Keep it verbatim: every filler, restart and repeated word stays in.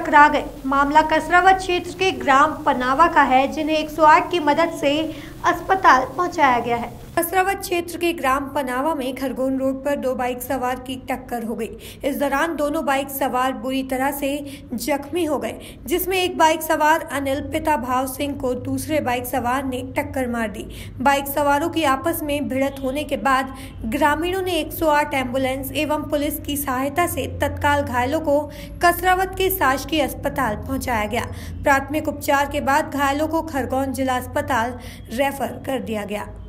टकरा गए। मामला कसरावत क्षेत्र के ग्राम पनावा का है, जिन्हें एक सौ आठ की मदद से अस्पताल पहुंचाया गया है। कसरावत क्षेत्र के ग्राम पनावा में खरगोन रोड पर दो बाइक सवार की टक्कर हो गई। इस दौरान दोनों बाइक सवार बुरी तरह से जख्मी हो गए, जिसमें एक बाइक सवार अनिल पिता भाव सिंह को दूसरे बाइक सवार ने टक्कर मार दी। बाइक सवारों की आपस में भिड़ंत होने के बाद ग्रामीणों ने एक सौ आठ एम्बुलेंस एवं पुलिस की सहायता से तत्काल घायलों को कसरावत के शासकीय अस्पताल पहुंचाया गया। प्राथमिक उपचार के बाद घायलों को खरगोन जिला अस्पताल रेफर कर दिया गया।